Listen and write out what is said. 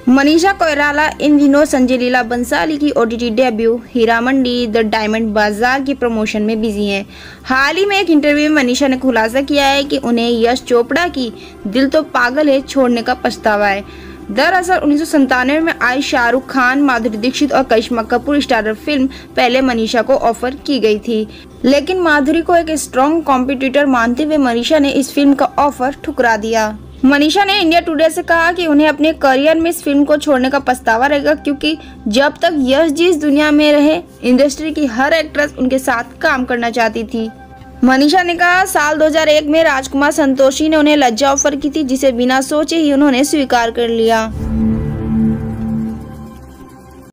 मनीषा कोइराला इन दिनों संजय लीला बंसाली की OTT debut Heeramandi The Diamond Bazaar की प्रमोशन में बिजी हैं। हाल ही में एक इंटरव्यू में मनीषा ने खुलासा किया है कि उन्हें यश चोपड़ा की दिल तो पागल है छोड़ने का पछतावा है। दरअसल 1997 में आई शाहरुख खान, माधुरी दीक्षित और करिश्मा कपूर स्टारर फिल्म पहले मनीषा को ऑफर की गई थी, लेकिन माधुरी को एक स्ट्रॉन्ग कॉम्पिटिटर मानते हुए मनीषा ने इस फिल्म का ऑफर ठुकरा दिया। मनीषा ने इंडिया टुडे से कहा कि उन्हें अपने करियर में इस फिल्म को छोड़ने का पछतावा रहेगा, क्योंकि जब तक यश जी इस दुनिया में रहे इंडस्ट्री की हर एक्ट्रेस उनके साथ काम करना चाहती थी। मनीषा ने कहा, साल 2001 में राजकुमार संतोषी ने उन्हें लज्जा ऑफर की थी, जिसे बिना सोचे ही उन्होंने स्वीकार कर लिया।